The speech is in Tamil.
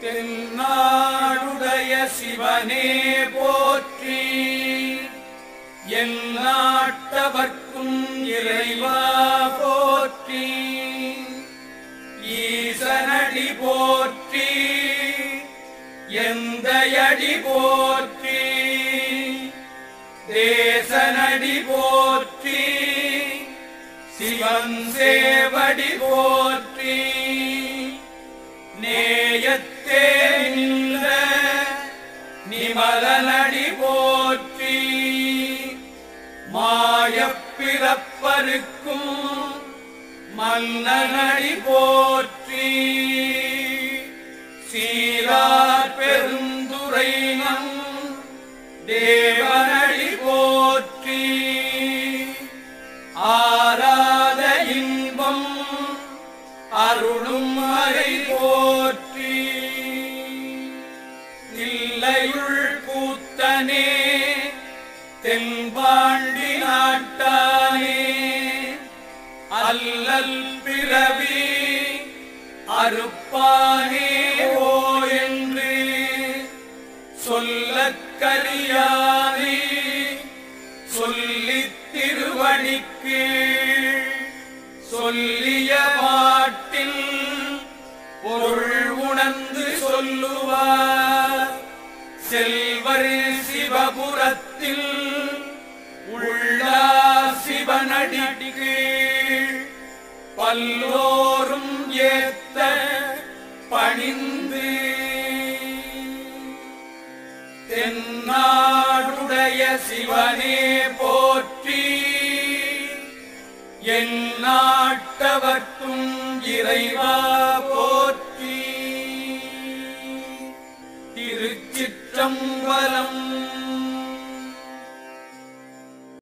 தென்னாடுடைய சிவனே போற்றி, எந்நாட்டவர்க்கும் இறைவா போற்றி, ஈசனடி போற்றி, எந்தையடி போற்றி, தேசனடி போற்றி, சிவன் சேவடி போற்றி, நேயத்தே நின்ற நிமலனடி போற்றி, மாயப்பிறப்பருக்கும் மன்னனடி போற்றி, சீரார் பெருந்துரைநம் தேவனடி போற்றி, ஆராத இன்பம் அருளும் மறை போற்றி, தில்லையுள் கூத்தனே தென்பாண்டி நாட்டானே, அல்லல் பிறவி அறுப்பானே ஓ என்று சொல்லக்கரியானே, சொல்லித் திருவடிக்கு சொல்லிய பாட்டில் பொருள் உணர்ந்து சொல்லுவார், செல்வர் சிவபுரத்தில் உள்ளா சிவனடிக்கு பல்லோரும் ஏத்த பணிந்து, தென்னாடுடைய சிவனே போற்றி, எந்நாட்டவர்க்கும் இறைவா போற்றி. திருச்சிற்றம்பலம்.